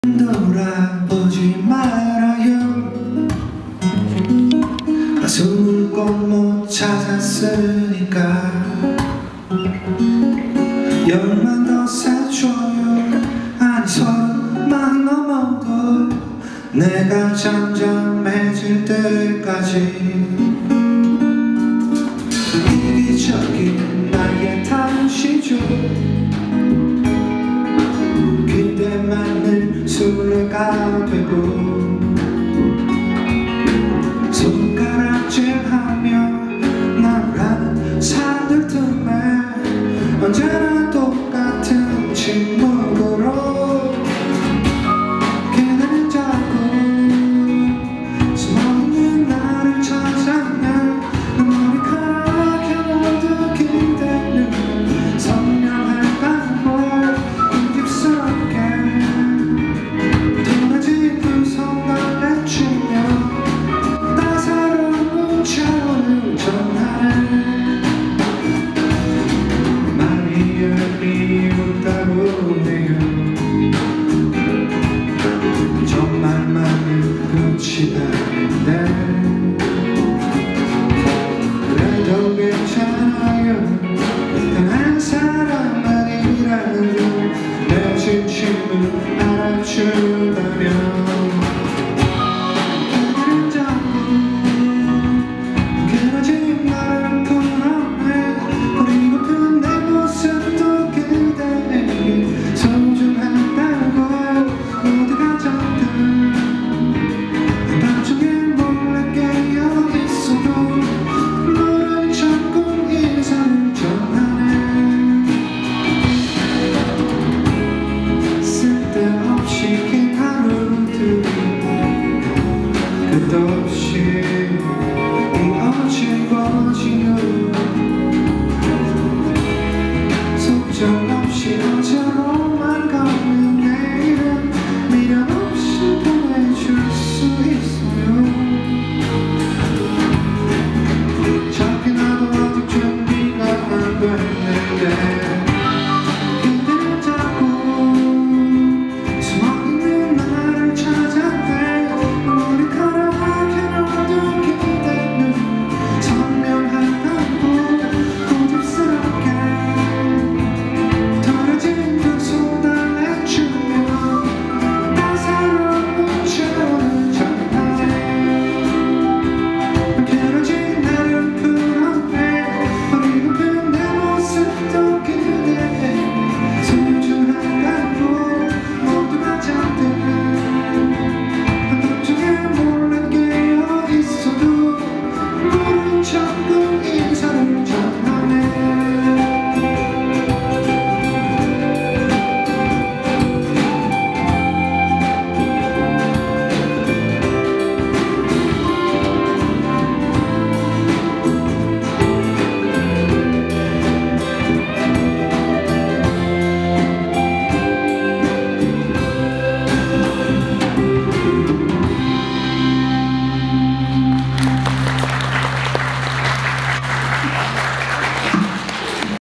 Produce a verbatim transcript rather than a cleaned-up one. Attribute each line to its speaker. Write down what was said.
Speaker 1: 돌아보지 말아요. 숨을 꼭 못 찾았으니까 열만 더 세줘요. 아니 서른만 넘어도 내가 잠잠해질 때까지 이기적인 나의 탓이죠. 그대만은 술래가 되고 손가락질하며 나라는 사람들 틈에 언제나 똑같은 침묵으로 그대는 자꾸 숨어있는 나를 찾아내. 내 머리카락에 모두 기대는 선명한 방법 고집스럽게 도라지 두 손을 내치며 따사로운 차원을 전하네. 말이 열리 웃다고 해요. 정말만은 끝이 아닌데 그래도 괜찮아요. 단 한 사람 아니라도 내 진심을 알아준다면